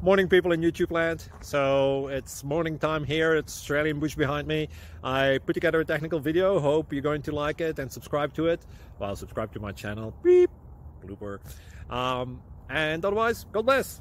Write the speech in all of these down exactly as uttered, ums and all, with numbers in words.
Morning, people in YouTube land. So it's morning time here. It's Australian bush behind me. I put together a technical video. Hope you're going to like it and subscribe to it. Well, subscribe to my channel. Beep. Blooper. Um, and otherwise, God bless.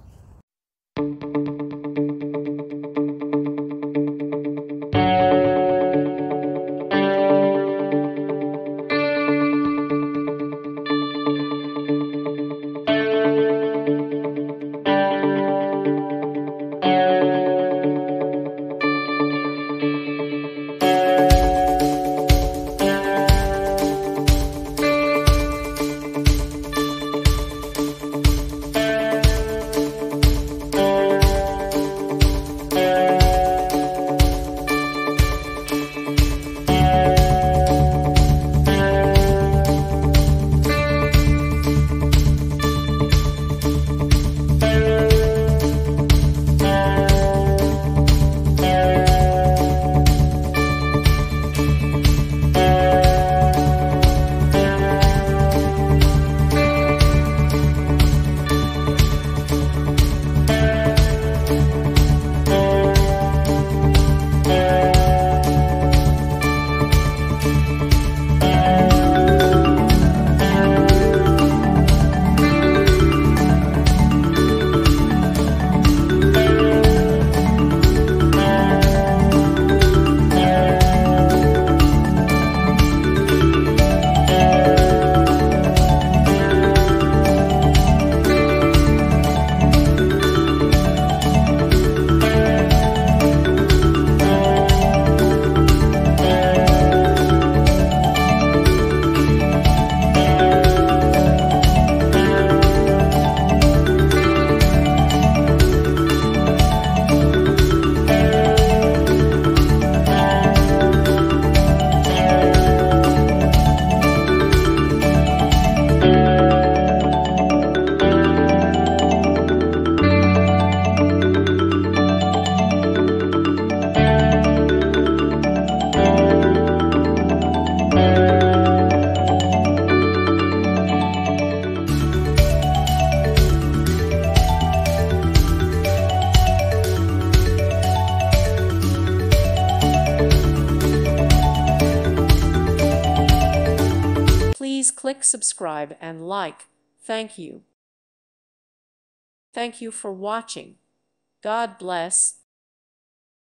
Please click subscribe and like. Thank you. Thank you for watching. God bless.